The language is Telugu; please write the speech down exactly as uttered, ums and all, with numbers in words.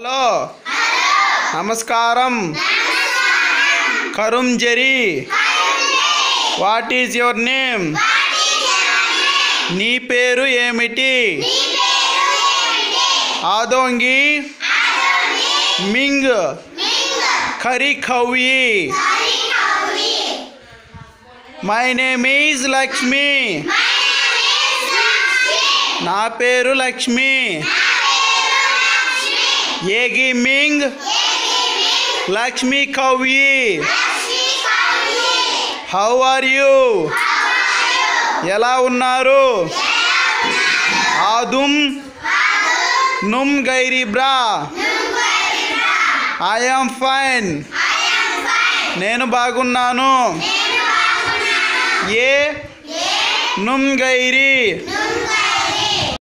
హలో నమస్కారం కరుంజరి వాట్ ఈజ్ యువర్ నేమ్ నీ పేరు ఏమిటి ఆదోంగి మింగ్ కరికౌయి మై నేమ్ ఈజ్ లక్ష్మి నా పేరు లక్ష్మి ఏగి మింగ్ లక్ష్మి కౌయి హౌ ఆర్ యూ ఎలా ఉన్నారు ఆదుమ్ నుమ్ గైరీ బ్రా ఐ యామ్ ఫైన్ నేను బాగున్నాను ఏ నుమ్ గైరీ